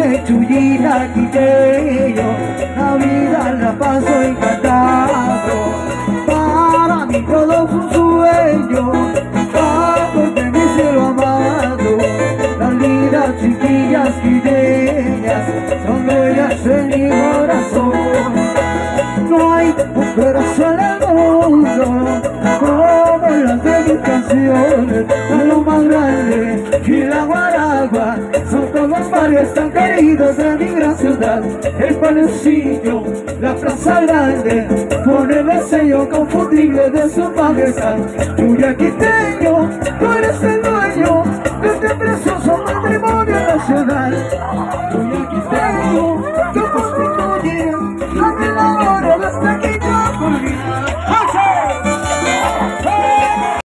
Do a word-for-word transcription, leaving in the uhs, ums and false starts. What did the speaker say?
de Chuyita Quiteño, la vida la paso encantado. Para mí todo es un sueño, paso de mi cielo amado. Las lindas chiquillas quiteñas son bellas en mi corazón. No hay mujeres en el mundo como las de mis canciones. Son lo más grande y la Guaragua son todos barrios tan queridos de mi gran ciudad. El Panecillo, la Plaza Grande, ponen el sello confundible de su majestad. Chuya Quiteño, tú eres el dueño de este precioso patrimonio nacional.